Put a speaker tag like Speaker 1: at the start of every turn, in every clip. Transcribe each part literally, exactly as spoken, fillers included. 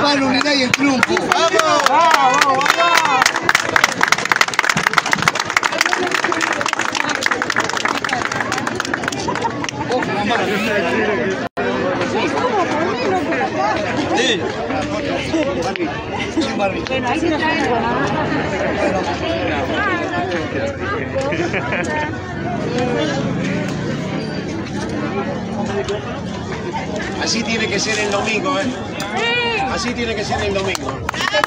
Speaker 1: paz, la unidad y el triunfo.
Speaker 2: ¡Vamos! ¡Vamos!
Speaker 1: Sí. Sin Barbie.
Speaker 3: Bueno, ahí sí no trae.
Speaker 2: Así tiene que ser el domingo, ¿eh? Así tiene que ser el domingo.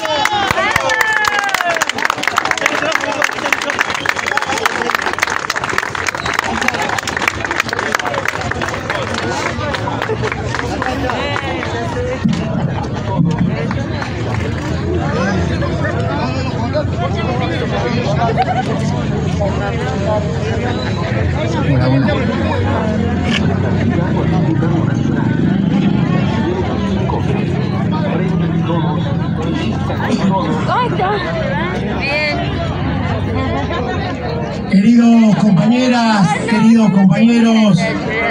Speaker 4: Queridos compañeras, queridos compañeros,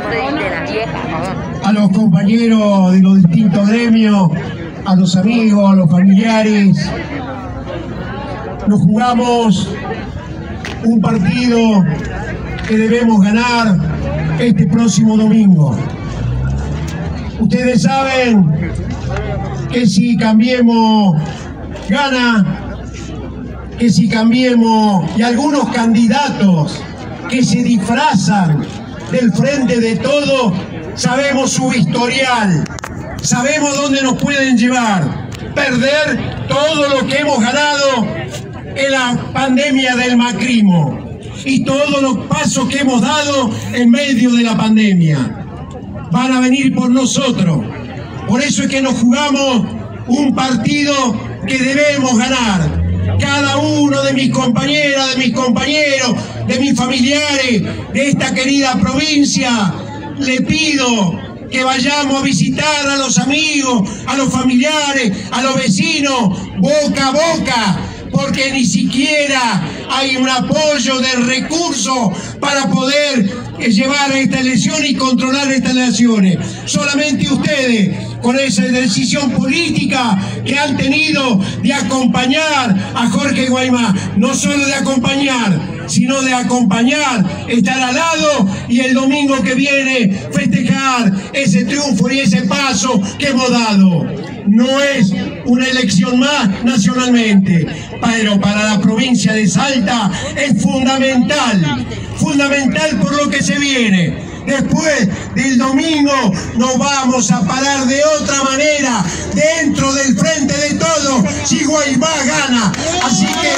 Speaker 4: a los compañeros de los distintos gremios, a los amigos, a los familiares, nos jugamos un partido que debemos ganar este próximo domingo. Ustedes saben que si Cambiemos gana, que si Cambiemos y algunos candidatos que se disfrazan del Frente de Todos, sabemos su historial, sabemos dónde nos pueden llevar, perder todo lo que hemos ganado en la pandemia del macrismo y todos los pasos que hemos dado en medio de la pandemia. Van a venir por nosotros, por eso es que nos jugamos un partido que debemos ganar. Cada uno de mis compañeras, de mis compañeros, de mis familiares, de esta querida provincia, le pido que vayamos a visitar a los amigos, a los familiares, a los vecinos, boca a boca, porque ni siquiera hay un apoyo de recursos para poder llevar a esta elección y controlar estas elecciones. Solamente ustedes, con esa decisión política que han tenido de acompañar a Jorge Guaymá, no solo de acompañar, sino de acompañar, estar al lado y el domingo que viene festejar ese triunfo y ese paso que hemos dado. No es una elección más nacionalmente, pero para la provincia de Salta es fundamental, fundamental por lo que se viene. Después del domingo nos vamos a parar de otra manera, dentro del Frente de Todos, si Guaymá gana. Así que...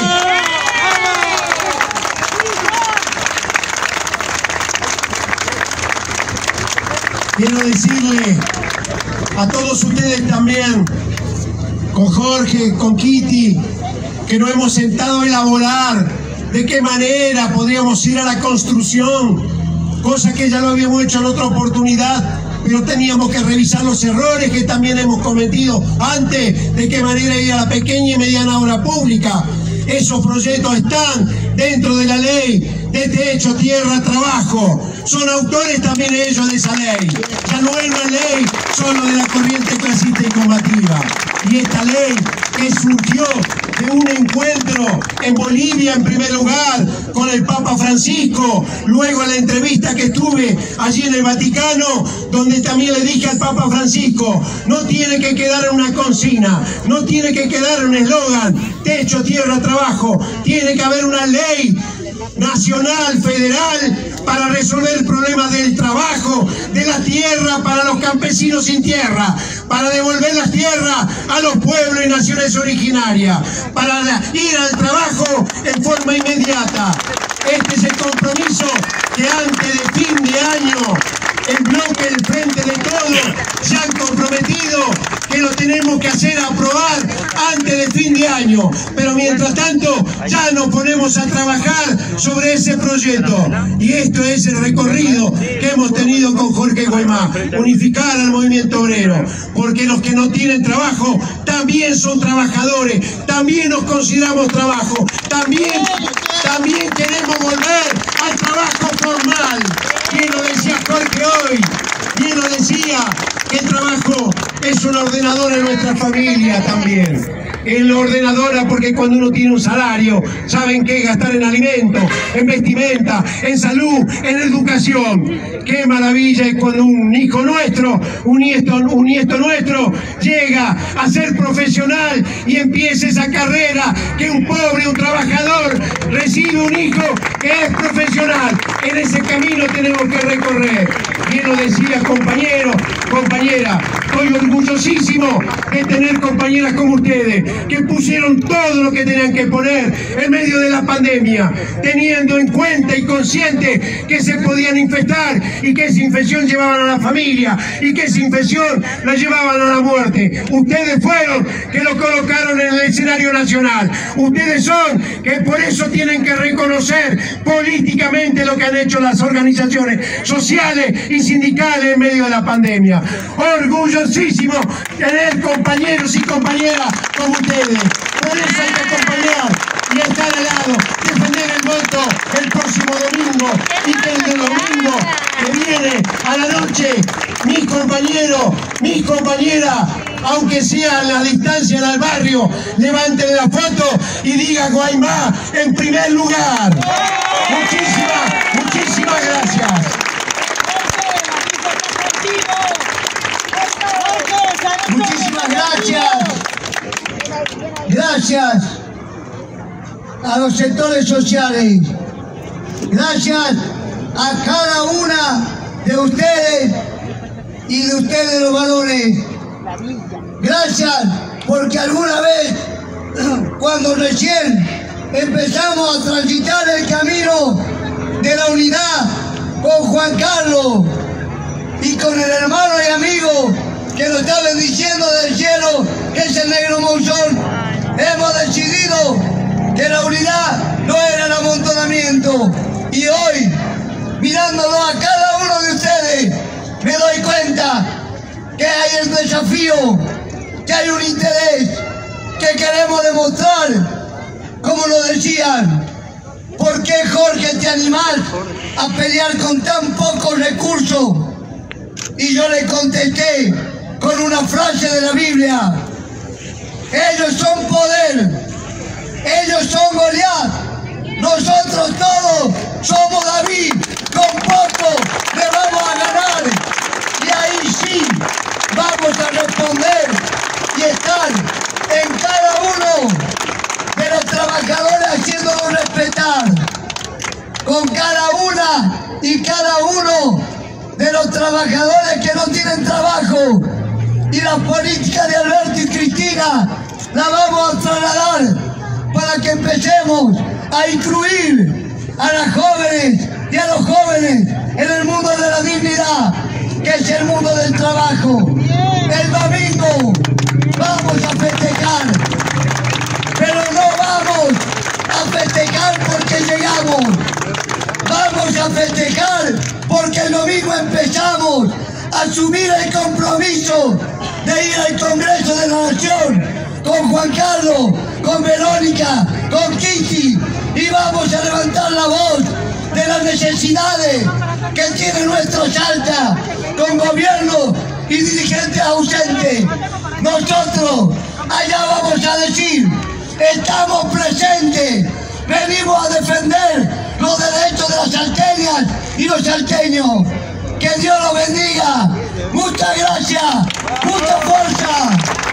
Speaker 4: quiero decirle a todos ustedes también, con Jorge, con Kitty, que nos hemos sentado a elaborar de qué manera podríamos ir a la construcción, cosa que ya lo habíamos hecho en otra oportunidad, pero teníamos que revisar los errores que también hemos cometido antes, de qué manera ir a la pequeña y mediana obra pública. Esos proyectos están dentro de la ley de techo, tierra, trabajo. Son autores también ellos de esa ley. Ya no es una ley solo de la corriente clasista y combativa. Y esta ley que surgió de un encuentro en Bolivia en primer lugar con el Papa Francisco, luego a la entrevista que estuve allí en el Vaticano, donde también le dije al Papa Francisco, no tiene que quedar una consigna, no tiene que quedar un eslogan, techo, tierra, trabajo, tiene que haber una ley nacional, federal, para resolver el problema del trabajo, de la tierra para los campesinos sin tierra, para devolver las tierras a los pueblos y naciones originarias, para ir al trabajo en forma inmediata. Este es el compromiso que antes de fin de año el bloque del Frente de Todos se han comprometido que lo tenemos que hacer aprobar antes de fin de año. Pero mientras tanto ya nos ponemos a trabajar sobre ese proyecto. Y esto es el recorrido que hemos tenido con Jorge Guaymá, unificar al movimiento obrero, porque los que no tienen trabajo también son trabajadores, también nos consideramos trabajo, también, también queremos volver al trabajo formal. Bien lo decía Jorge hoy, bien lo decía, que el trabajo es una ordenadora en nuestra familia también. Es la ordenadora porque cuando uno tiene un salario, saben qué gastar en alimentos, en vestimenta, en salud, en educación. Qué maravilla es cuando un hijo nuestro, un nieto, un nieto nuestro, llega a ser profesional y empieza esa carrera que un pobre, un trabajador, recibe un hijo que es profesional. En ese camino tenemos que recorrer. Bien lo decía compañero, compañera, estoy orgullosísimo de tener compañeras como ustedes, que pusieron todo lo que tenían que poner en medio de la pandemia, teniendo en cuenta y consciente que se podían infectar y que esa infección llevaban a la familia y que esa infección la llevaban a la muerte. Ustedes fueron que lo colocaron en el escenario nacional. Ustedes son que por eso tienen que reconocer políticamente lo que han hecho las organizaciones sociales y sindicales en medio de la pandemia. Orgullosísimo tener compañeros y compañeras como ustedes. Por eso hay que acompañar y estar al lado, defender el voto el próximo domingo y que el domingo que viene a la noche, mis compañeros, mis compañeras, aunque sea a la distancia del barrio, levanten la foto y digan Guaymá en primer lugar. Muchísimas, muchísimas gracias.
Speaker 1: Muchísimas gracias. Gracias a los sectores sociales. Gracias a cada una de ustedes y de ustedes los varones. Gracias porque alguna vez, cuando recién empezamos a transitar el camino de la unidad con Juan Carlos y con el hermano y amigo que nos está bendiciendo del cielo, que es el negro Monzón, hemos decidido que la unidad no era el amontonamiento. Y hoy, mirándolo a cada uno de ustedes, me doy cuenta que hay el desafío, que hay un interés, que queremos demostrar, como lo decían. ¿Por qué, Jorge, te animás a pelear con tan pocos recursos? Y yo le contesté con una frase de la Biblia: ellos son poder, ellos son Goliat, nosotros todos somos David, con poco le vamos a ganar. Y ahí sí vamos a responder y estar en cada uno de los trabajadores haciéndolos respetar, con cada una y cada uno de los trabajadores que no tienen trabajo. Y la política de Alberto y Cristina la vamos a trasladar para que empecemos a incluir a las jóvenes y a los jóvenes en el mundo de la dignidad, que es el mundo del trabajo. El domingo vamos a festejar, pero no vamos a festejar porque llegamos, vamos a festejar porque el domingo empezamos a asumir el compromiso de ir al Congreso de la Nación con Juan Carlos, con Verónica, con Kitty, y vamos a levantar la voz de las necesidades que tiene nuestro Salta, con gobierno y dirigentes ausentes. Nosotros allá vamos a decir: estamos presentes, venimos a defender los derechos de las salteñas y los salteños. Que Dios los bendiga. Muchas gracias, mucha fuerza.